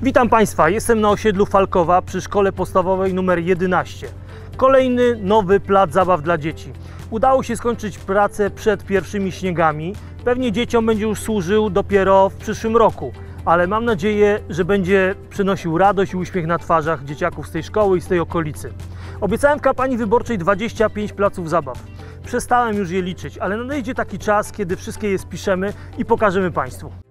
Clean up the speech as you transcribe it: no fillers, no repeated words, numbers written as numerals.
Witam Państwa, jestem na osiedlu Falkowa przy szkole podstawowej nr 11. Kolejny nowy plac zabaw dla dzieci. Udało się skończyć pracę przed pierwszymi śniegami. Pewnie dzieciom będzie już służył dopiero w przyszłym roku, ale mam nadzieję, że będzie przynosił radość i uśmiech na twarzach dzieciaków z tej szkoły i z tej okolicy. Obiecałem w kampanii wyborczej 25 placów zabaw. Przestałem już je liczyć, ale nadejdzie taki czas, kiedy wszystkie je spiszemy i pokażemy Państwu.